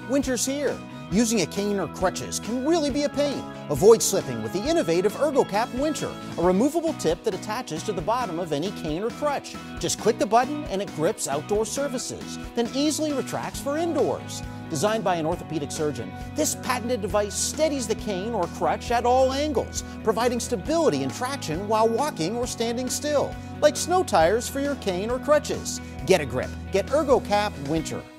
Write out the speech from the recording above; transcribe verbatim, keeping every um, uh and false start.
Winter's here. Using a cane or crutches can really be a pain. Avoid slipping with the innovative ErgoCap Winter, a removable tip that attaches to the bottom of any cane or crutch. Just click the button and it grips outdoor surfaces, then easily retracts for indoors. Designed by an orthopedic surgeon, this patented device steadies the cane or crutch at all angles, providing stability and traction while walking or standing still, like snow tires for your cane or crutches. Get a grip. Get ErgoCap Winter.